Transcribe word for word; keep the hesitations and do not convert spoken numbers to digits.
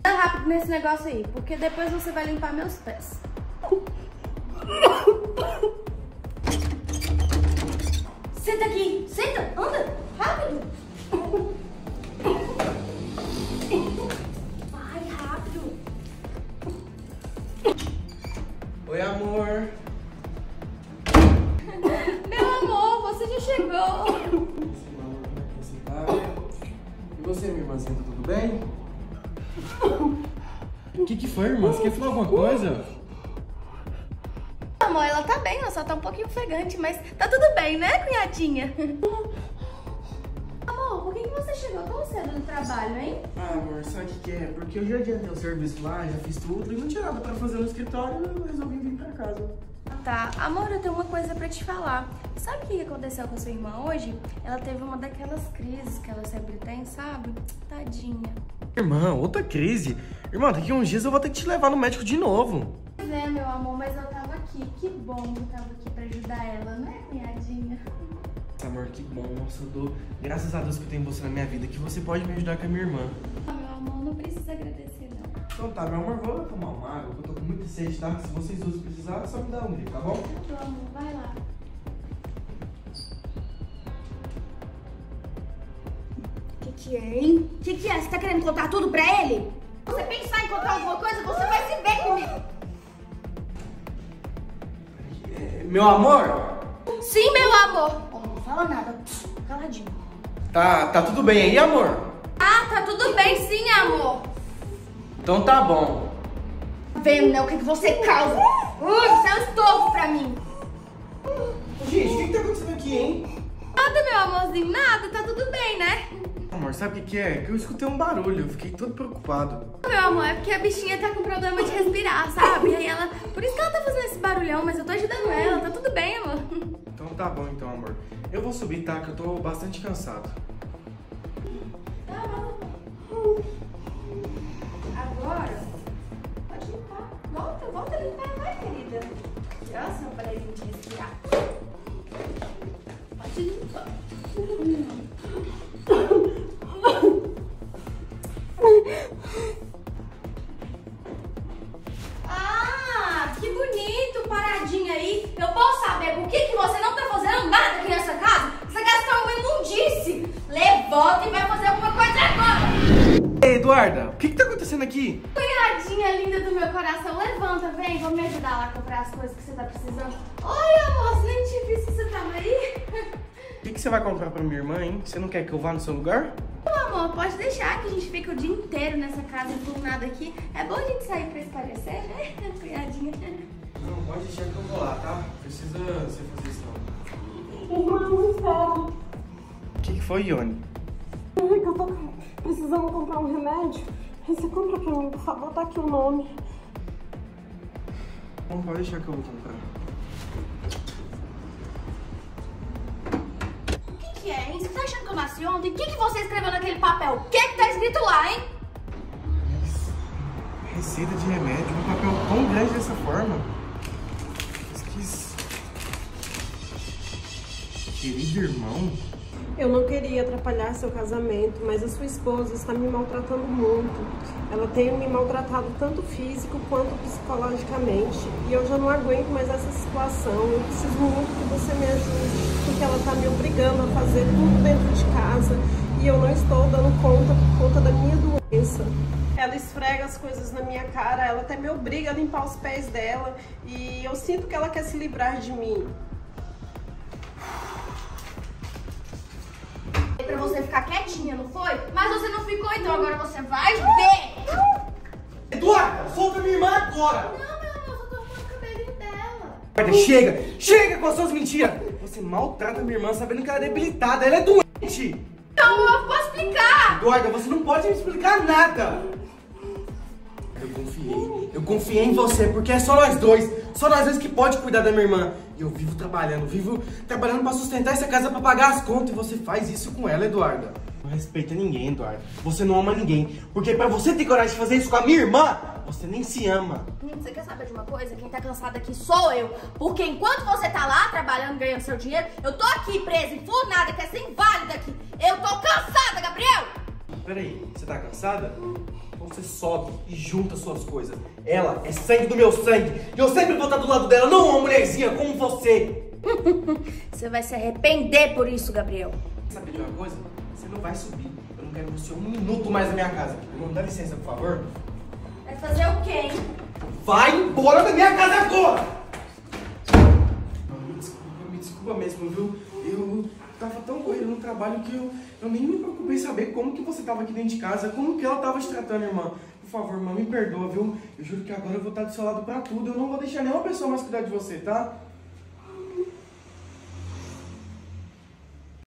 Tá rápido nesse negócio aí, porque depois você vai limpar meus pés. Senta aqui, senta, anda, rápido. Vai, rápido. Oi, amor. Meu amor, você já chegou. Você tá? E você, minha irmãzinha, tá tudo bem? O que que foi, irmã? Você quer falar alguma coisa? Amor, ela tá bem, ela só tá um pouquinho ofegante, mas tá tudo bem, né, cunhadinha? Amor, por que que você chegou tão cedo no trabalho, hein? Ah, amor, sabe o que que é? Porque eu já adiantei o serviço lá, já fiz tudo e não tinha nada pra fazer no escritório, eu resolvi vir pra casa. Tá, amor, eu tenho uma coisa pra te falar. Sabe o que aconteceu com a sua irmã hoje? Ela teve uma daquelas crises que ela sempre tem, sabe? Tadinha. Irmã, outra crise? Irmã, daqui a uns dias eu vou ter que te levar no médico de novo. Pois é, meu amor, mas eu tava aqui. Que bom que eu tava aqui pra ajudar ela, né, cunhadinha? Amor, que bom. Nossa, eu dou graças a Deus que eu tenho você na minha vida, que você pode me ajudar com a minha irmã. Ah, meu amor, não precisa agradecer, não. Então tá, meu amor, vou tomar uma água, que eu tô com muita sede, tá? Se vocês dois precisarem, só me dá um grito, tá bom? Tá bom, amor, vai lá. Que que é, hein? Que que é? Você tá querendo contar tudo pra ele? Se você pensar em contar alguma coisa, você vai se ver comigo. É, meu amor? Sim, meu amor. Oh, não fala nada. Caladinho. Tá, tá tudo bem aí, amor? Ah, tá tudo bem sim, amor. Então tá bom. Tá vendo, né? O que que você causa? Uh, você é um estofo pra mim. Gente, o que que tá acontecendo aqui, hein? Nada, meu amorzinho, nada, tá tudo bem, né? Amor, sabe o que que é? Que eu escutei um barulho, eu fiquei todo preocupado. Meu amor, é porque a bichinha tá com problema de respirar, sabe? E aí ela... Por isso que ela tá fazendo esse barulhão, mas eu tô ajudando ela, tá tudo bem, amor. Então tá bom, então, amor. Eu vou subir, tá? Que eu tô bastante cansado. Tá bom. Agora, pode limpar. Volta, volta a limpar, vai, querida. Nossa, meu aparelhinho de respirar. Pode limpar. Ah, que bonito, paradinho aí. Eu posso saber por que que você não tá fazendo nada aqui nessa casa? Essa casa tá uma imundice. Levanta e vai fazer alguma coisa agora. Ei, Eduarda, o que que tá acontecendo aqui? Cunhadinha linda do meu coração, levanta, vem, vamos me ajudar lá a comprar as coisas que você tá precisando. Oi, amor, nem te vi se você tava aí. O que que você vai comprar pra minha irmã, hein? Você não quer que eu vá no seu lugar? Não, amor, pode deixar que a gente fica o dia inteiro nessa casa enfurnada aqui. É bom a gente sair pra esparecer, né, cunhadinha? Não, pode deixar que eu vou lá, tá? Precisa você fazer isso não. Irmão, espera. O que que foi, Ione? É que eu tô precisando comprar um remédio. Aí você compra pra mim, por favor, tá aqui o nome. Não, pode deixar que eu vou comprar. O que que é, hein? Você tá achando que eu nasci ontem? O que que você escreveu naquele papel? O que que tá escrito lá, hein? Receita de remédio, um papel tão grande dessa forma. Esqueci. Querido irmão. Eu não queria atrapalhar seu casamento, mas a sua esposa está me maltratando muito. Ela tem me maltratado tanto físico quanto psicologicamente. E eu já não aguento mais essa situação. Eu preciso muito que você me ajude, porque ela está me obrigando a fazer tudo dentro de casa. E eu não estou dando conta por conta da minha doença. Ela esfrega as coisas na minha cara, ela até me obriga a limpar os pés dela. E eu sinto que ela quer se livrar de mim. Pra você ficar quietinha, não foi? Mas você não ficou, então agora você vai ver. Eduarda, solta minha irmã agora! Não, meu amor, só tô arrumando o cabelinho dela. Eduarda, chega! Chega com as suas mentiras! Você maltrata minha irmã sabendo que ela é debilitada, ela é doente! Então eu posso explicar. Eduarda, você não pode me explicar nada! Eu confiei, eu confiei em você, porque é só nós dois, só nós dois que pode cuidar da minha irmã. E eu vivo trabalhando, vivo trabalhando pra sustentar essa casa, pra pagar as contas, e você faz isso com ela, Eduarda. Não respeita ninguém, Eduarda. Você não ama ninguém, porque pra você ter coragem de fazer isso com a minha irmã, você nem se ama. Hum, você quer saber de uma coisa? Quem tá cansado aqui sou eu. Porque enquanto você tá lá trabalhando, ganhando seu dinheiro, eu tô aqui presa, enfurnada, que é sem válida aqui. Eu tô cansada, Gabriel! Peraí, você tá cansada? Então você sobe e junta suas coisas. Ela é sangue do meu sangue. E eu sempre vou estar do lado dela, não uma mulherzinha como você. Você vai se arrepender por isso, Gabriel. Sabe de uma coisa? Você não vai subir. Eu não quero você um minuto mais na minha casa. Irmão, dá licença, por favor. Vai fazer o quê, hein? Vai embora da minha casa agora! Me desculpa, me desculpa mesmo, viu? Eu tava tão corrido no trabalho que eu, eu nem me preocupei em saber como que você tava aqui dentro de casa, como que ela tava te tratando, irmã. Por favor, irmã, me perdoa, viu? Eu juro que agora eu vou estar do seu lado pra tudo. Eu não vou deixar nenhuma pessoa mais cuidar de você, tá?